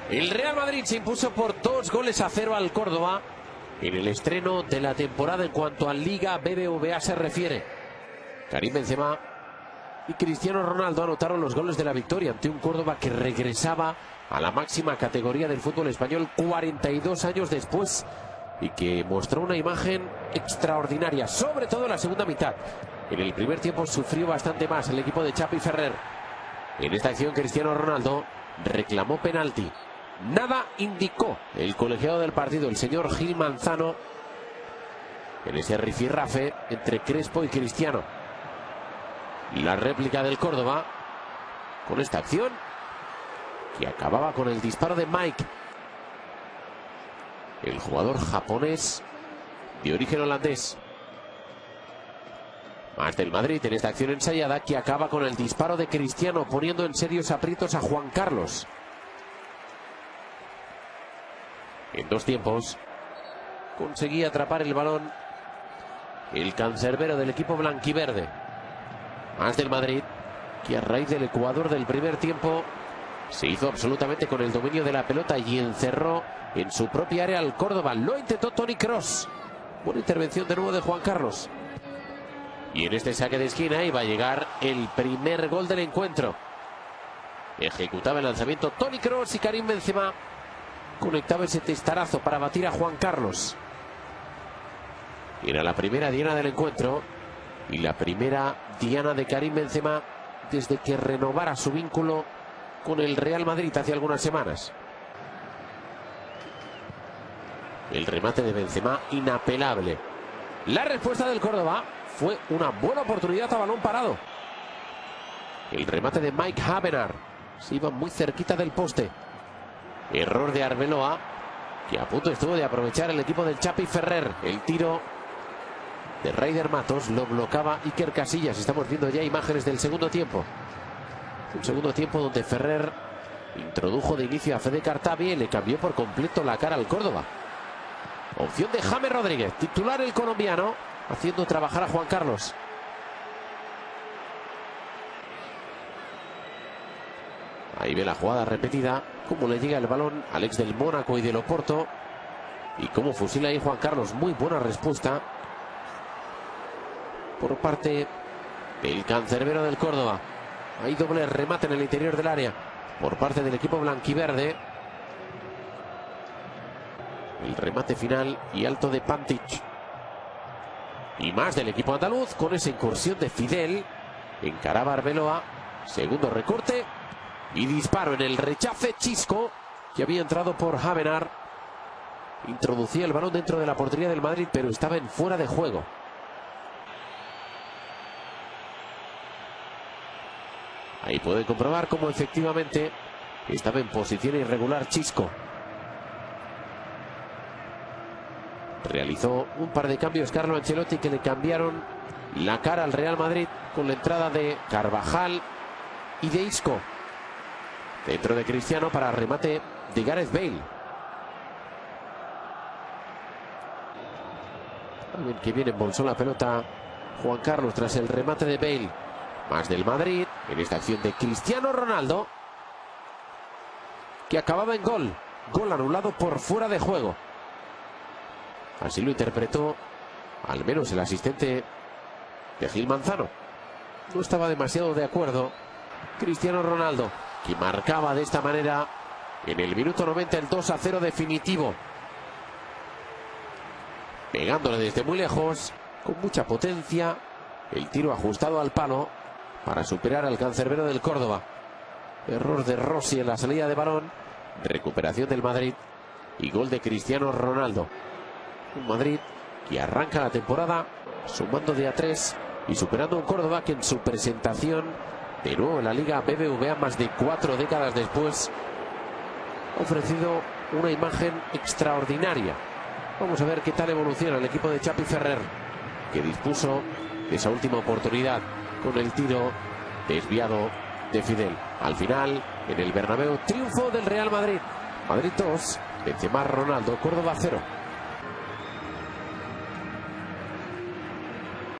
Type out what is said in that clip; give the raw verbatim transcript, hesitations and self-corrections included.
El Real Madrid se impuso por dos goles a cero al Córdoba en el estreno de la temporada en cuanto a Liga B B V A se refiere. Karim Benzema y Cristiano Ronaldo anotaron los goles de la victoria ante un Córdoba que regresaba a la máxima categoría del fútbol español cuarenta y dos años después y que mostró una imagen extraordinaria, sobre todo en la segunda mitad. En el primer tiempo sufrió bastante más el equipo de Xavi Ferrer. En esta acción Cristiano Ronaldo reclamó penalti. Nada indicó el colegiado del partido, el señor Gil Manzano, en ese rifirrafe entre Crespo y Cristiano. La réplica del Córdoba con esta acción que acababa con el disparo de Mike, el jugador japonés de origen holandés. Más del Madrid en esta acción ensayada que acaba con el disparo de Cristiano, poniendo en serios aprietos a Juan Carlos. En dos tiempos conseguía atrapar el balón el cancerbero del equipo blanquiverde. Más del Madrid que a raíz del Ecuador del primer tiempo se hizo absolutamente con el dominio de la pelota y encerró en su propia área al Córdoba. Lo intentó Toni Kroos. Buena intervención de nuevo de Juan Carlos. Y en este saque de esquina iba a llegar el primer gol del encuentro. Ejecutaba el lanzamiento Toni Kroos y Karim Benzema conectaba ese testarazo para batir a Juan Carlos. Era la primera diana del encuentro y la primera diana de Karim Benzema desde que renovara su vínculo con el Real Madrid hace algunas semanas. El remate de Benzema inapelable. La respuesta del Córdoba fue una buena oportunidad a balón parado. El remate de Mike Habenar se iba muy cerquita del poste. Error de Arbeloa, que a punto estuvo de aprovechar el equipo del Xavi Ferrer. El tiro de Raider Matos lo bloqueaba Iker Casillas. Estamos viendo ya imágenes del segundo tiempo. Un segundo tiempo donde Ferrer introdujo de inicio a Fede Cartavi y le cambió por completo la cara al Córdoba. Opción de James Rodríguez, titular el colombiano, haciendo trabajar a Juan Carlos. Ahí ve la jugada repetida, cómo le llega el balón al ex del Mónaco y del Oporto y cómo fusila ahí Juan Carlos. Muy buena respuesta por parte del cancerbero del Córdoba. Hay doble remate en el interior del área por parte del equipo blanquiverde. El remate final y alto de Pantic. Y más del equipo andaluz con esa incursión de Fidel. Encaraba Arbeloa. Segundo recorte. Y disparo en el rechace Chisco, que había entrado por Habenar. Introducía el balón dentro de la portería del Madrid, pero estaba en fuera de juego. Ahí pueden comprobar cómo efectivamente estaba en posición irregular Chisco. Realizó un par de cambios Carlo Ancelotti que le cambiaron la cara al Real Madrid con la entrada de Carvajal y de Isco. Dentro de Cristiano para remate de Gareth Bale. Alguien que viene embolsó la pelota Juan Carlos tras el remate de Bale. Más del Madrid en esta acción de Cristiano Ronaldo, que acababa en gol. Gol anulado por fuera de juego. Así lo interpretó al menos el asistente de Gil Manzano. No estaba demasiado de acuerdo Cristiano Ronaldo, que marcaba de esta manera en el minuto noventa el dos a cero definitivo. Pegándole desde muy lejos, con mucha potencia, el tiro ajustado al palo para superar al cancerbero del Córdoba. Error de Rossi en la salida de balón, recuperación del Madrid y gol de Cristiano Ronaldo. Un Madrid que arranca la temporada sumando de a tres y superando un Córdoba que en su presentación de nuevo en la Liga B B V A más de cuatro décadas después ha ofrecido una imagen extraordinaria. Vamos a ver qué tal evoluciona el equipo de Xavi Ferrer, que dispuso de esa última oportunidad con el tiro desviado de Fidel. Al final, en el Bernabéu, triunfo del Real Madrid. Madrid dos, Benzema Ronaldo, Córdoba cero.